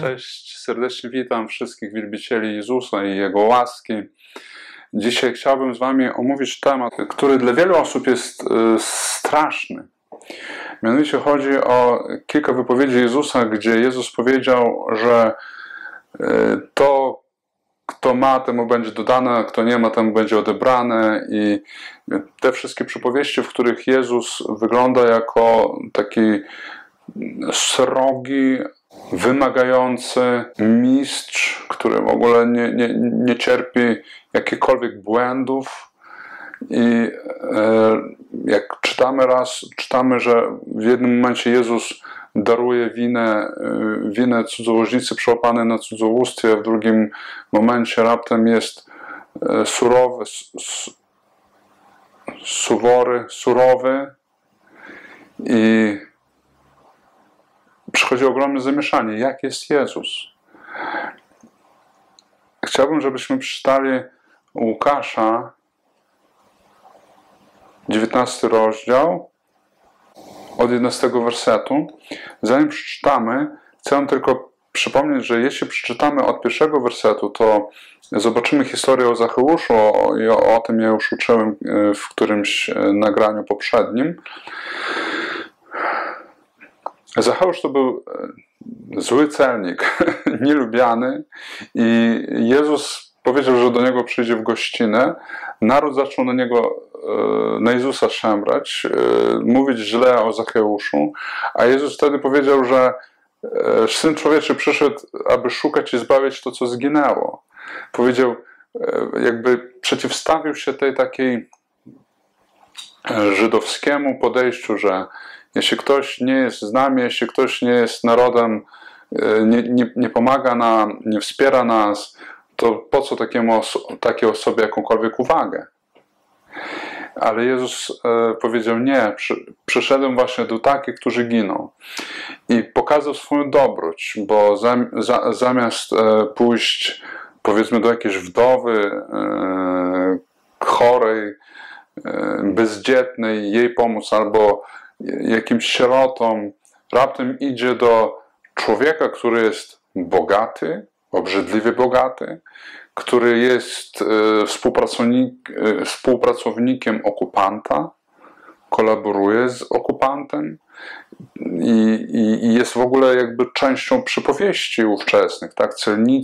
Cześć, serdecznie witam wszystkich wielbicieli Jezusa i Jego łaski. Dzisiaj chciałbym z Wami omówić temat, który dla wielu osób jest straszny. Mianowicie chodzi o kilka wypowiedzi Jezusa, gdzie Jezus powiedział, że to, kto ma, temu będzie dodane, a kto nie ma, temu będzie odebrane. I te wszystkie przypowieści, w których Jezus wygląda jako taki srogi, wymagający mistrz, który w ogóle nie cierpi jakichkolwiek błędów. I jak czytamy, że w jednym momencie Jezus daruje winę cudzołożnicy przyłapanej na cudzołóstwie, a w drugim momencie raptem jest surowy i przychodzi ogromne zamieszanie. Jak jest Jezus? Chciałbym, żebyśmy przeczytali Łukasza, 19 rozdział, od 11 wersetu. Zanim przeczytamy, chcę tylko przypomnieć, że jeśli przeczytamy od pierwszego wersetu, to zobaczymy historię o Zacheuszu, o tym ja już uczyłem w którymś nagraniu poprzednim. Zacheusz to był zły celnik, nielubiany, i Jezus powiedział, że do niego przyjdzie w gościnę. Naród zaczął na Jezusa szemrać, mówić źle o Zacheuszu, a Jezus wtedy powiedział, że Syn Człowieczy przyszedł, aby szukać i zbawić to, co zginęło. Powiedział, jakby przeciwstawił się tej takiej żydowskiemu podejściu, że jeśli ktoś nie jest z nami, jeśli ktoś nie jest narodem, nie pomaga nam, nie wspiera nas, to po co takiej osobie jakąkolwiek uwagę? Ale Jezus powiedział nie, przyszedłem właśnie do takich, którzy giną. I pokazał swoją dobroć, bo zamiast pójść, powiedzmy, do jakiejś wdowy, chorej, bezdzietnej, jej pomóc, albo jakimś sierotom, raptem idzie do człowieka, który jest bogaty, obrzydliwie bogaty, który jest współpracownikiem okupanta, kolaboruje z okupantem i jest w ogóle jakby częścią przypowieści ówczesnych. Tak?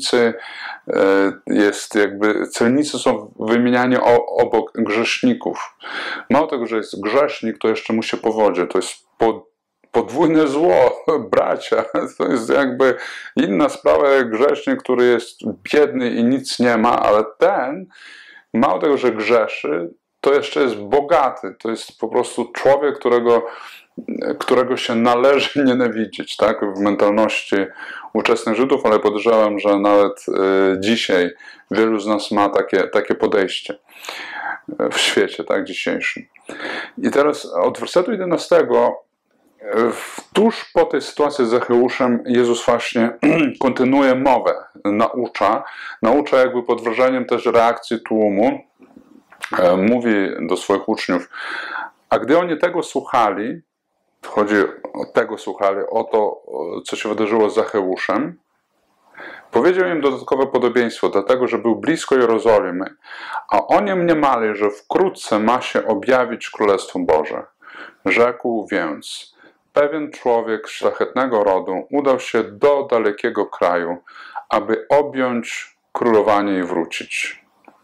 Celnicy są wymieniani obok grzeszników. Mało tego, że jest grzesznik, to jeszcze mu się powodzi. To jest podwójne zło, bracia. To jest jakby inna sprawa jak grzesznik, który jest biedny i nic nie ma, ale ten, mało tego, że grzeszy, to jeszcze jest bogaty. To jest po prostu człowiek, którego się należy nienawidzić, tak? W mentalności ówczesnych Żydów, ale podejrzewam, że nawet dzisiaj wielu z nas ma takie podejście w świecie, tak, dzisiejszym. I teraz od wersetu 11 tuż po tej sytuacji z Zacheuszem Jezus właśnie kontynuuje mowę, naucza jakby pod wrażeniem też reakcji tłumu, mówi do swoich uczniów, a gdy oni tego słuchali, o to, co się wydarzyło z Zacheuszem, powiedział im dodatkowe podobieństwo, dlatego, że był blisko Jerozolimy, a oni mniemali, że wkrótce ma się objawić Królestwo Boże. Rzekł więc, pewien człowiek z szlachetnego rodu udał się do dalekiego kraju, aby objąć królowanie i wrócić.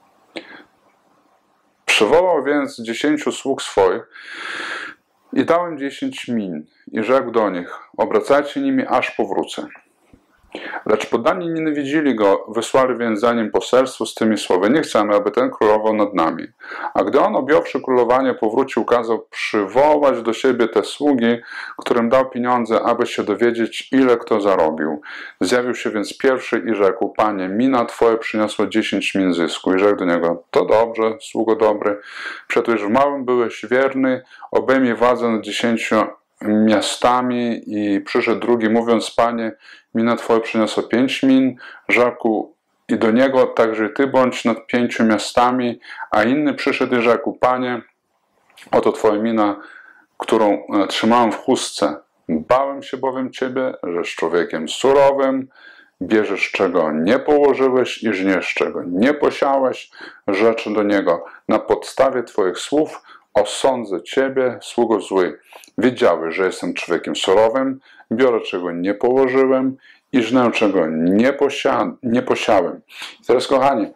Przywołał więc 10 sług swoich i dał im 10 min i rzekł do nich, obracajcie nimi, aż powrócę. Lecz poddani nienawidzili go, wysłali więc za nim poselstwo z tymi słowy, nie chcemy, aby ten królował nad nami. A gdy on, objąwszy królowanie, powrócił, kazał przywołać do siebie te sługi, którym dał pieniądze, aby się dowiedzieć, ile kto zarobił. Zjawił się więc pierwszy i rzekł, panie, mina twoje przyniosło 10 min zysku. I rzekł do niego, to dobrze, sługo dobry, przecież w małym byłeś wierny, obejmij władzę nad 10 miastami. I przyszedł drugi, mówiąc, panie, mina twoja przyniosła 5 min, rzekł i do niego, także ty bądź nad 5 miastami, a inny przyszedł i rzekł, panie, oto twoja mina, którą trzymałem w chustce. Bałem się bowiem ciebie, żeś człowiekiem surowym, bierzesz, czego nie położyłeś i żniesz, czego nie posiałeś, rzeczy do Niego. Na podstawie Twoich słów osądzę Ciebie, sługo zły. Wiedziałeś, że jestem człowiekiem surowym, biorę, czego nie położyłem i żnę, czego nie posiałem. Teraz, kochani,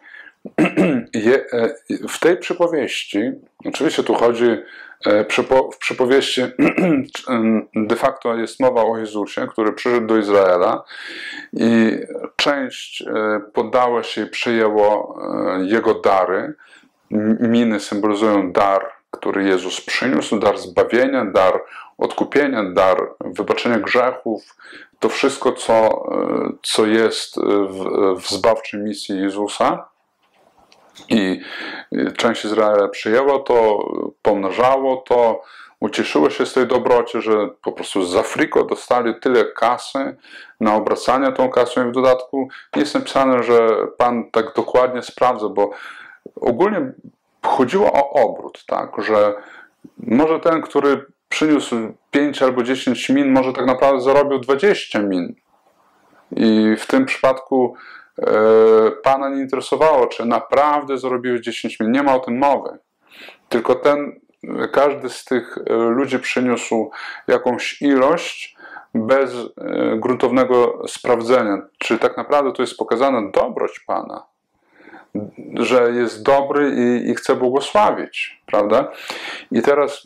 w tej przypowieści, oczywiście tu chodzi, w przypowieści de facto jest mowa o Jezusie, który przyszedł do Izraela i część poddała się i przyjęło Jego dary. Miny symbolizują dar, który Jezus przyniósł, dar zbawienia, dar odkupienia, dar wybaczenia grzechów. To wszystko, co jest w zbawczej misji Jezusa. I część Izraela przyjęło to, pomnażało to, ucieszyło się z tej dobroci, że po prostu z Afriko dostali tyle kasy na obracanie tą kasą i w dodatku nie jest napisane, że Pan tak dokładnie sprawdza, bo ogólnie chodziło o obrót, tak, że może ten, który przyniósł 5 albo 10 min, może tak naprawdę zarobił 20 min. I w tym przypadku Pana nie interesowało, czy naprawdę zarobiłeś 10 min. Nie ma o tym mowy. Tylko każdy z tych ludzi przyniósł jakąś ilość bez gruntownego sprawdzenia, czy tak naprawdę to jest pokazana dobroć Pana, że jest dobry i chce błogosławić, prawda? I teraz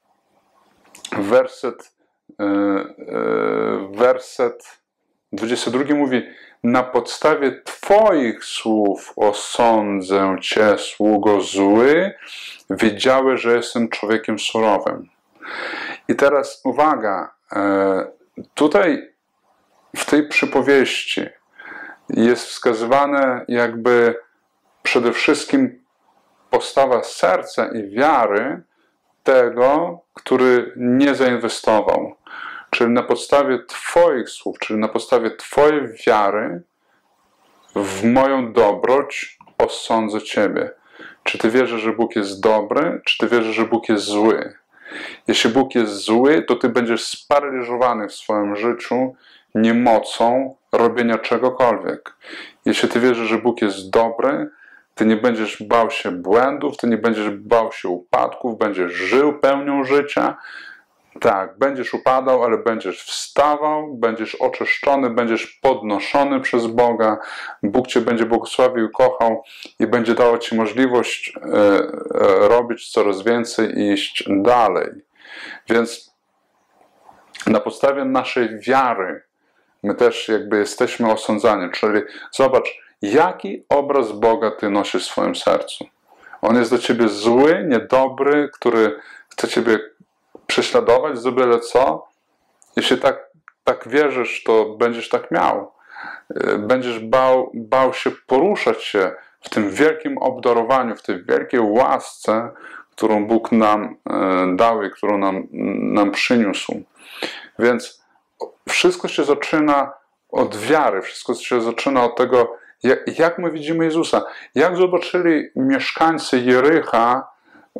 werset 22 mówi: na podstawie Twoich słów osądzę Cię, sługo zły, wiedziałeś, że jestem człowiekiem surowym. I teraz uwaga, tutaj w tej przypowieści jest wskazywane jakby przede wszystkim postawa serca i wiary tego, który nie zainwestował. Czyli na podstawie Twoich słów, czyli na podstawie Twojej wiary w moją dobroć osądzę Ciebie. Czy Ty wierzysz, że Bóg jest dobry, czy Ty wierzysz, że Bóg jest zły? Jeśli Bóg jest zły, to Ty będziesz sparaliżowany w swoim życiu niemocą robienia czegokolwiek. Jeśli Ty wierzysz, że Bóg jest dobry, Ty nie będziesz bał się błędów, Ty nie będziesz bał się upadków, będziesz żył pełnią życia. Tak, będziesz upadał, ale będziesz wstawał, będziesz oczyszczony, będziesz podnoszony przez Boga. Bóg Cię będzie błogosławił, kochał i będzie dawał Ci możliwość robić coraz więcej i iść dalej. Więc na podstawie naszej wiary my też jakby jesteśmy osądzani. Czyli zobacz, jaki obraz Boga Ty nosisz w swoim sercu. On jest do Ciebie zły, niedobry, który chce Ciebie prześladować za byle co. Jeśli tak wierzysz, to będziesz tak miał. Będziesz bał się poruszać się w tym wielkim obdarowaniu, w tej wielkiej łasce, którą Bóg nam dał i którą nam przyniósł. Więc wszystko się zaczyna od wiary, wszystko się zaczyna od tego, jak my widzimy Jezusa. Jak zobaczyli mieszkańcy Jericha,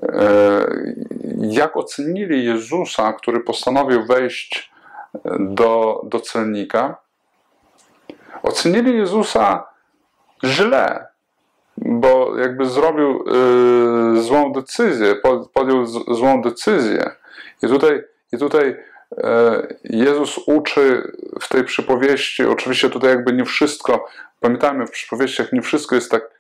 jak ocenili Jezusa, który postanowił wejść do celnika. Ocenili Jezusa źle, bo jakby zrobił złą decyzję, podjął złą decyzję. I tutaj Jezus uczy w tej przypowieści, oczywiście tutaj jakby nie wszystko, pamiętajmy, w przypowieściach nie wszystko jest tak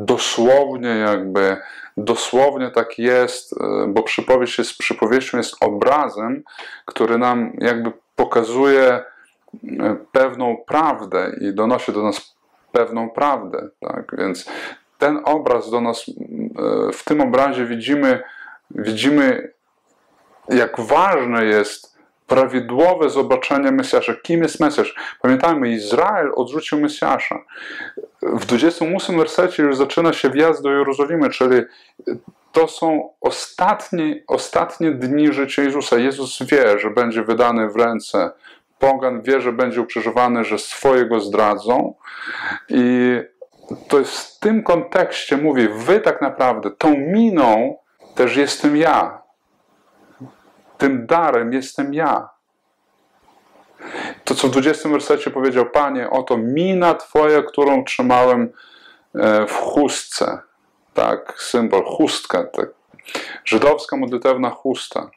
dosłownie tak jest, bo przypowieść jest przypowieścią, jest obrazem, który nam jakby pokazuje pewną prawdę i donosi do nas pewną prawdę. Tak? Więc ten obraz do nas, w tym obrazie widzimy, jak ważne jest prawidłowe zobaczenie Mesjasza. Kim jest Mesjasz? Pamiętajmy, Izrael odrzucił Mesjasza. W 28 wersecie już zaczyna się wjazd do Jerozolimy, czyli to są ostatnie dni życia Jezusa. Jezus wie, że będzie wydany w ręce pogan, wie, że będzie ukrzyżowany, że swojego zdradzą. I to jest w tym kontekście, mówi, wy tak naprawdę, tą miną też jestem ja. Tym darem jestem ja. To, co w 20 wersecie powiedział: Panie, oto mina Twoja, którą trzymałem w chustce. Tak, symbol, chustka, tak. Żydowska modlitewna chusta.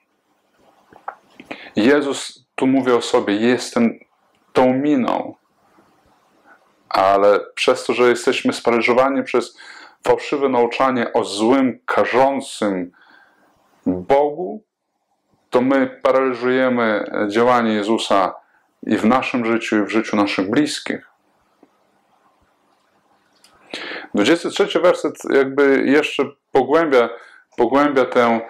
Jezus tu mówi o sobie: jestem tą miną. Ale przez to, że jesteśmy sparaliżowani przez fałszywe nauczanie o złym, karzącym Bogu, to my paraliżujemy działanie Jezusa i w naszym życiu, i w życiu naszych bliskich. 23 werset jakby jeszcze pogłębia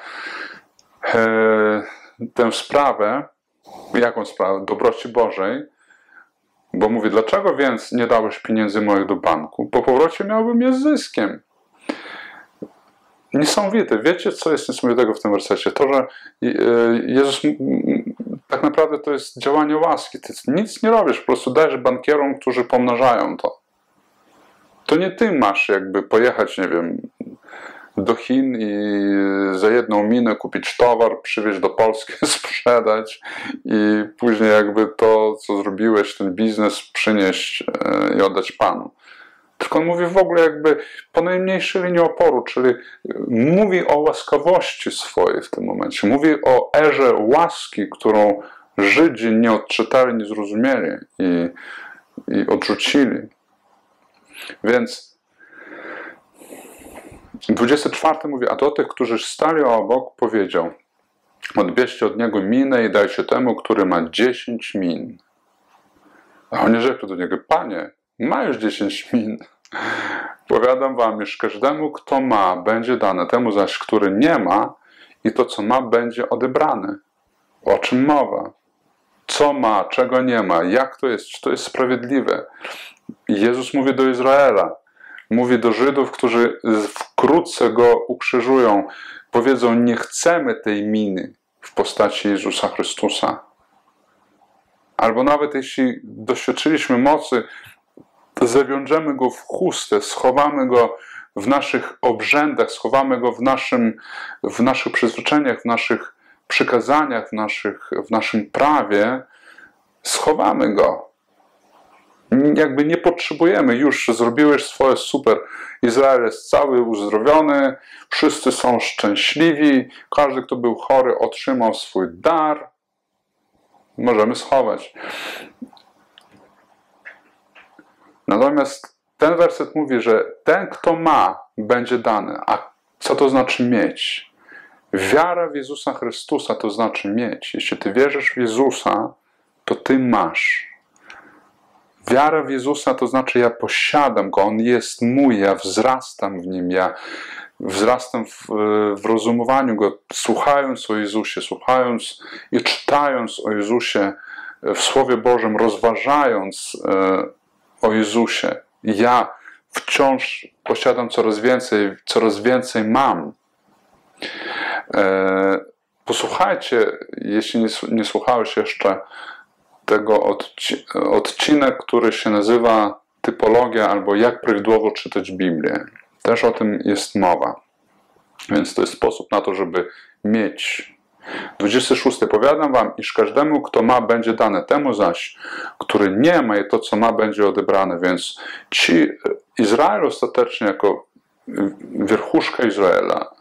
tę sprawę. Jaką sprawę? Dobroci Bożej. Bo mówi: dlaczego więc nie dałeś pieniędzy moich do banku? Po powrocie miałbym je z zyskiem. Niesamowite. Wiecie, co jest niesamowitego w tym wersecie? To, że Jezus tak naprawdę to jest działanie łaski. Ty nic nie robisz, po prostu dajesz bankierom, którzy pomnażają to. To nie ty masz jakby pojechać, nie wiem, do Chin i za jedną minę kupić towar, przywieźć do Polski, sprzedać i później jakby to, co zrobiłeś, ten biznes przynieść i oddać Panu. Tylko on mówi w ogóle jakby po najmniejszej linii oporu, czyli mówi o łaskawości swojej w tym momencie. Mówi o erze łaski, którą Żydzi nie odczytali, nie zrozumieli i odrzucili. Więc 24 mówi: a do tych, którzy stali obok, powiedział: odbierzcie od niego minę i dajcie temu, który ma 10 min. A oni rzekli do niego: Panie, ma już 10 min. Powiadam wam, iż każdemu, kto ma, będzie dane, temu zaś, który nie ma, i to, co ma, będzie odebrane. O czym mowa? Co ma, czego nie ma? Jak to jest? Czy to jest sprawiedliwe? I Jezus mówi do Izraela. Mówi do Żydów, którzy wkrótce Go ukrzyżują. Powiedzą: nie chcemy tej miny w postaci Jezusa Chrystusa. Albo nawet jeśli doświadczyliśmy mocy, to zawiążemy Go w chustę, schowamy Go w naszych obrzędach, schowamy Go w naszych przyzwyczajeniach, w naszych przykazaniach, w naszym prawie. Schowamy Go. Jakby nie potrzebujemy, już zrobiłeś swoje, super. Izrael jest cały uzdrowiony, wszyscy są szczęśliwi, każdy, kto był chory, otrzymał swój dar. Możemy schować. Natomiast ten werset mówi, że ten, kto ma, będzie dany. A co to znaczy mieć? Wiara w Jezusa Chrystusa to znaczy mieć. Jeśli ty wierzysz w Jezusa, to ty masz. Wiara w Jezusa to znaczy ja posiadam Go, On jest mój, ja wzrastam w Nim, ja wzrastam w rozumowaniu Go, słuchając o Jezusie, słuchając i czytając o Jezusie w Słowie Bożym, rozważając o Jezusie. Ja wciąż posiadam coraz więcej mam. Posłuchajcie, jeśli nie słuchałeś jeszcze tego odcinek, który się nazywa Typologia albo jak prawidłowo czytać Biblię. Też o tym jest mowa. Więc to jest sposób na to, żeby mieć. 26. Powiadam wam, iż każdemu, kto ma, będzie dane, temu zaś, który nie ma, i to, co ma, będzie odebrane. Więc Izrael ostatecznie jako wierchuszka Izraela,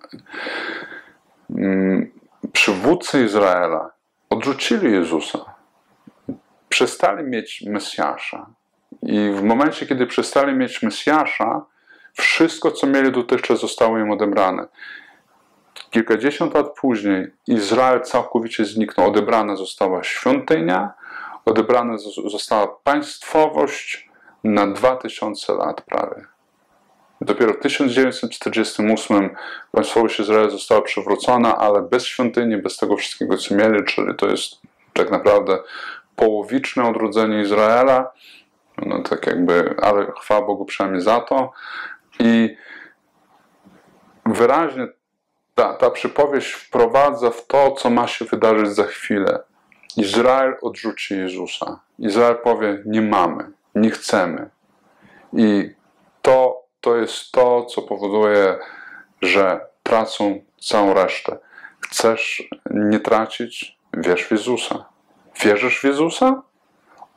przywódcy Izraela odrzucili Jezusa. Przestali mieć Mesjasza. I w momencie, kiedy przestali mieć Mesjasza, wszystko, co mieli dotychczas, zostało im odebrane. Kilkadziesiąt lat później Izrael całkowicie zniknął. Odebrana została świątynia, odebrana została państwowość na 2000 lat prawie. Dopiero w 1948 państwowość Izraela została przywrócona, ale bez świątyni, bez tego wszystkiego, co mieli, czyli to jest tak naprawdę połowiczne odrodzenie Izraela, no tak jakby, ale chwała Bogu przynajmniej za to. I wyraźnie ta przypowieść wprowadza w to, co ma się wydarzyć za chwilę. Izrael odrzuci Jezusa. Izrael powie: nie mamy, nie chcemy. I to jest to, co powoduje, że tracą całą resztę. Chcesz nie tracić? Wierz w Jezusa. Wierzysz w Jezusa?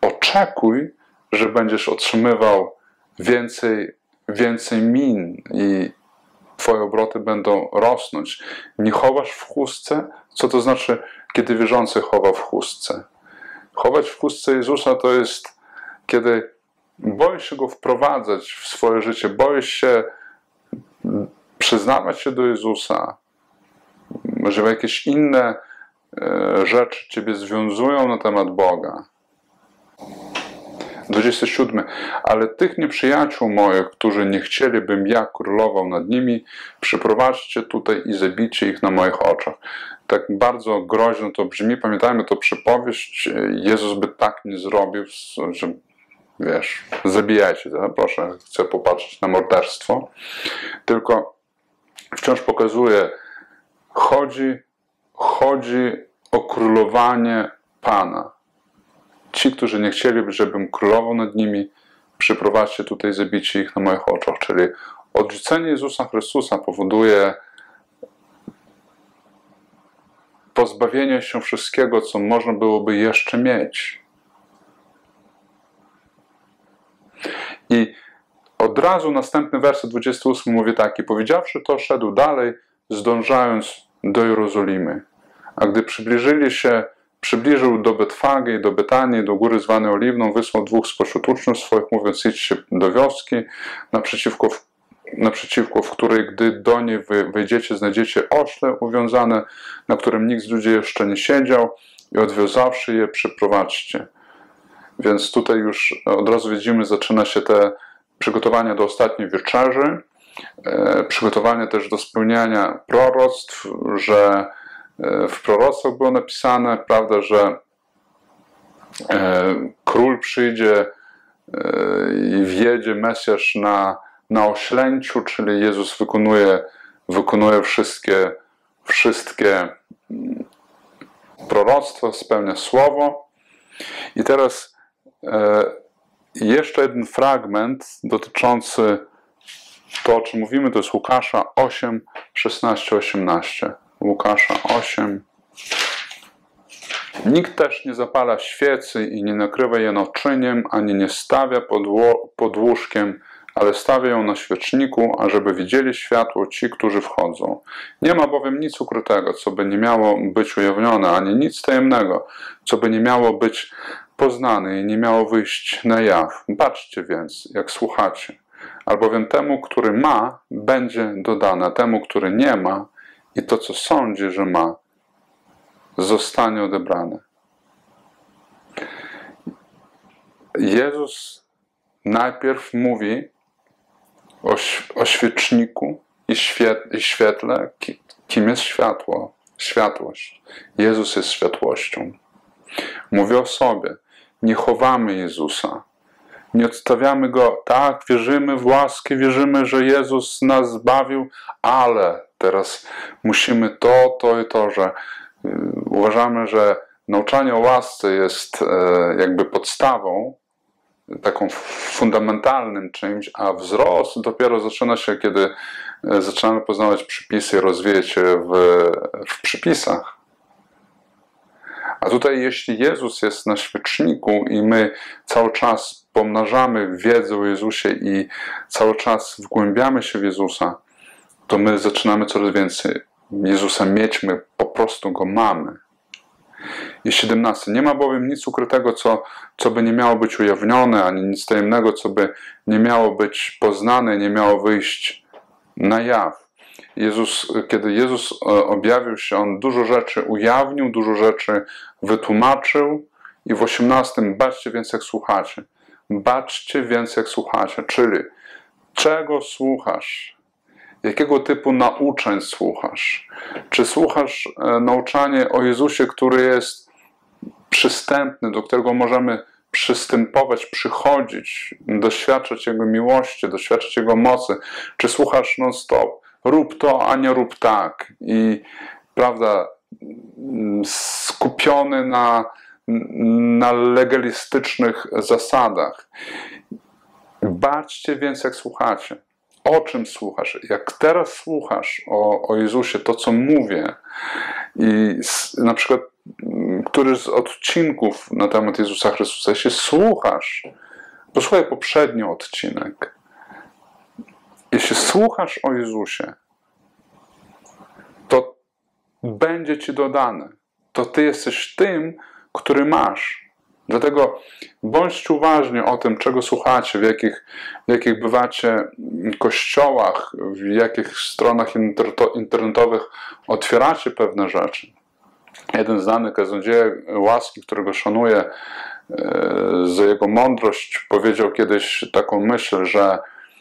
oczekuj, że będziesz otrzymywał więcej min i twoje obroty będą rosnąć. Nie chowasz w chustce? Co to znaczy, kiedy wierzący chowa w chustce? Chować w chustce Jezusa to jest, kiedy boisz się Go wprowadzać w swoje życie, boisz się przyznawać się do Jezusa, że jakieś inne rzeczy ciebie związują na temat Boga. 27. Ale tych nieprzyjaciół moich, którzy nie chcieli, bym ja królował nad nimi, przyprowadźcie tutaj i zabijcie ich na moich oczach. Tak bardzo groźno to brzmi. Pamiętajmy, to przypowieść. Jezus by tak nie zrobił, że wiesz, zabijajcie. Proszę, chcę popatrzeć na morderstwo. Tylko wciąż pokazuje, chodzi o królowanie Pana. Ci, którzy nie chcieliby, żebym królował nad nimi, przyprowadźcie tutaj, zabijcie ich na moich oczach. Czyli odrzucenie Jezusa Chrystusa powoduje pozbawienie się wszystkiego, co można byłoby jeszcze mieć. I od razu następny werset 28 mówi tak: i powiedziawszy to, szedł dalej, zdążając do Jerozolimy. A gdy przybliżył do Betfagi i do Betanii, do góry zwanej Oliwną, wysłał dwóch spośród uczniów swoich, mówiąc: idźcie do wioski, naprzeciwko w której, gdy do niej wejdziecie, znajdziecie ośle uwiązane, na którym nikt z ludzi jeszcze nie siedział, i odwiązawszy je, przyprowadźcie. Więc tutaj już od razu widzimy, zaczyna się te przygotowania do ostatniej wieczerzy, przygotowanie też do spełniania proroctw, że w proroctwach było napisane, prawda, że król przyjdzie i wjedzie Mesjasz na oślęciu, czyli Jezus wykonuje wszystkie proroctwa, spełnia słowo. I teraz jeszcze jeden fragment dotyczący to, o czym mówimy, to jest Łukasza 8, 16, 18. Łukasza 8. Nikt też nie zapala świecy i nie nakrywa jej naczyniem, ani nie stawia pod łóżkiem, ale stawia ją na świeczniku, ażeby widzieli światło ci, którzy wchodzą. Nie ma bowiem nic ukrytego, co by nie miało być ujawnione, ani nic tajemnego, co by nie miało być poznane i nie miało wyjść na jaw. Baczcie więc, jak słuchacie. Albowiem temu, który ma, będzie dodane, temu, który nie ma, i to, co sądzi, że ma, zostanie odebrane. Jezus najpierw mówi o świeczniku i świetle, kim jest światło, światłość. Jezus jest światłością. Mówi o sobie. Nie chowamy Jezusa. Nie odstawiamy Go. Tak, wierzymy w łaskę, wierzymy, że Jezus nas zbawił, ale teraz musimy to i to, że uważamy, że nauczanie o łasce jest jakby podstawą, taką fundamentalnym czymś, a wzrost dopiero zaczyna się, kiedy zaczynamy poznawać przepisy i rozwijać się w przepisach. A tutaj, jeśli Jezus jest na świeczniku i my cały czas pomnażamy wiedzę o Jezusie i cały czas wgłębiamy się w Jezusa, to my zaczynamy coraz więcej Jezusa mieć, my po prostu Go mamy. I 17. Nie ma bowiem nic ukrytego, co by nie miało być ujawnione, ani nic tajemnego, co by nie miało być poznane, nie miało wyjść na jaw. Kiedy Jezus objawił się, On dużo rzeczy ujawnił, dużo rzeczy wytłumaczył i w 18. Baczcie więc, jak słuchacie. Baczcie więc, jak słuchacie, czyli czego słuchasz? Jakiego typu nauczeń słuchasz? Czy słuchasz nauczanie o Jezusie, który jest przystępny, do którego możemy przystępować, przychodzić, doświadczać Jego miłości, doświadczać Jego mocy? Czy słuchasz non-stop? Rób to, a nie rób tak. I prawda, skupiony na legalistycznych zasadach. Baczcie więc, jak słuchacie. O czym słuchasz? Jak teraz słuchasz o Jezusie, to co mówię, i na przykład który z odcinków na temat Jezusa Chrystusa, jeśli słuchasz, posłuchaj poprzedni odcinek, jeśli słuchasz o Jezusie, to będzie ci dodane. To ty jesteś tym, który masz. Dlatego bądźcie uważni o tym, czego słuchacie, w jakich bywacie kościołach, w jakich stronach internetowych otwieracie pewne rzeczy. Jeden znany kaznodzieja łaski, którego szanuję za jego mądrość, powiedział kiedyś taką myśl, że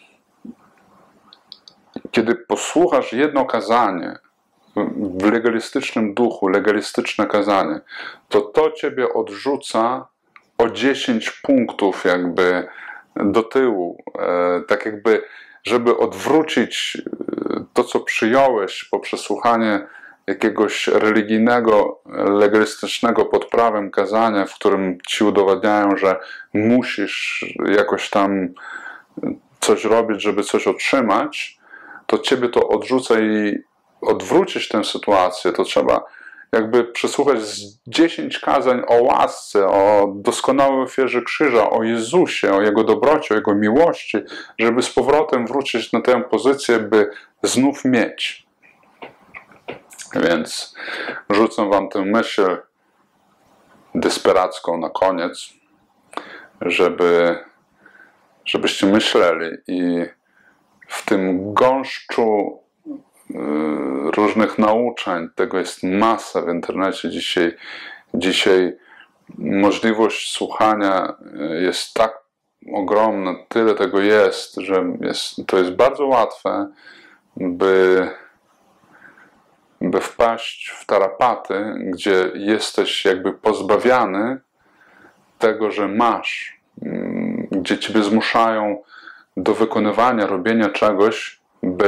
kiedy posłuchasz jedno kazanie w legalistycznym duchu, legalistyczne kazanie, to ciebie odrzuca o 10 punktów jakby do tyłu, tak jakby, żeby odwrócić to, co przyjąłeś po przesłuchanie jakiegoś religijnego, legalistycznego pod prawem kazania, w którym ci udowadniają, że musisz jakoś tam coś robić, żeby coś otrzymać, to ciebie to odrzuca i odwrócić tę sytuację, to trzeba jakby przesłuchać z 10 kazań o łasce, o doskonałej ofierze krzyża, o Jezusie, o Jego dobroci, o Jego miłości, żeby z powrotem wrócić na tę pozycję, by znów mieć. Więc rzucę wam tę myśl desperacką na koniec, żebyście myśleli i w tym gąszczu różnych nauczeń, tego jest masa w internecie dzisiaj możliwość słuchania jest tak ogromna, tyle tego jest, że to jest bardzo łatwe, by wpaść w tarapaty, gdzie jesteś jakby pozbawiany tego, że masz, gdzie ciebie zmuszają do wykonywania, robienia czegoś,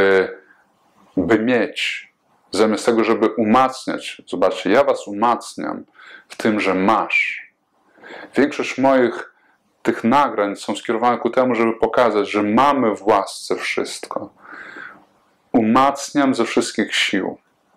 by mieć, zamiast tego, żeby umacniać. Zobaczcie, ja was umacniam w tym, że masz. Większość moich tych nagrań są skierowane ku temu, żeby pokazać, że mamy w łasce wszystko. Umacniam ze wszystkich sił,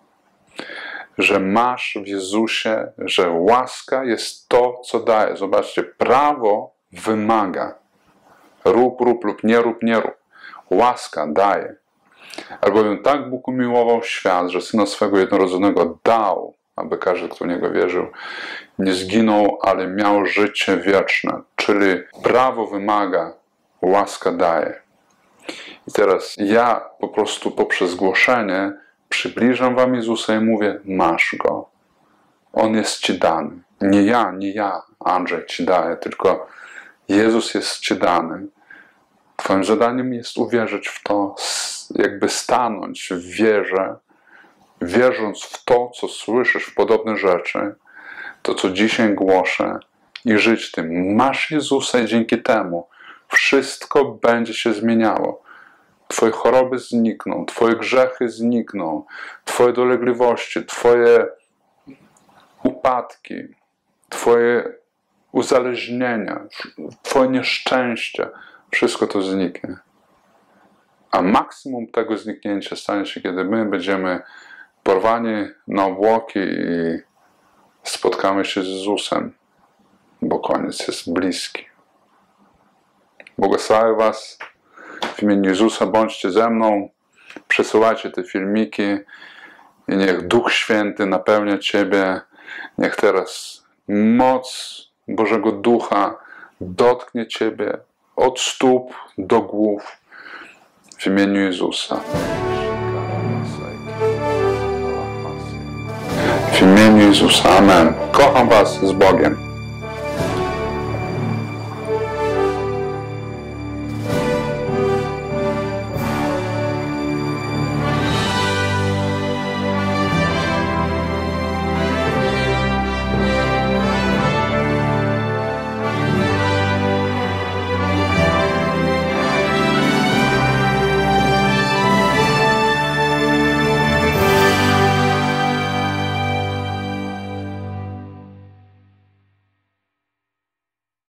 że masz w Jezusie, że łaska jest to, co daje. Zobaczcie, prawo wymaga. Rób lub nie rób, nie rób. Łaska daje. Albowiem tak Bóg umiłował świat, że Syna swego jednorodzonego dał, aby każdy, kto w Niego wierzył, nie zginął, ale miał życie wieczne. Czyli prawo wymaga, łaska daje. I teraz ja po prostu poprzez głoszenie przybliżam wam Jezusa i mówię, masz Go. On jest ci dany. Nie ja, Andrzej, ci daję, tylko Jezus jest ci dany. Twoim zadaniem jest uwierzyć w to, jakby stanąć w wierze, wierząc w to, co słyszysz, w podobne rzeczy, to, co dzisiaj głoszę i żyć tym. Masz Jezusa i dzięki temu wszystko będzie się zmieniało. Twoje choroby znikną, twoje grzechy znikną, twoje dolegliwości, twoje upadki, twoje uzależnienia, twoje nieszczęście, wszystko to zniknie. A maksimum tego zniknięcia stanie się, kiedy my będziemy porwani na obłoki i spotkamy się z Jezusem, bo koniec jest bliski. Błogosławię was w imieniu Jezusa, bądźcie ze mną, przesyłajcie te filmiki i niech Duch Święty napełnia ciebie, niech teraz moc Bożego Ducha dotknie ciebie od stóp do głów w imieniu Jezusa. W imieniu Jezusa. Amen. Kocham was z Bogiem.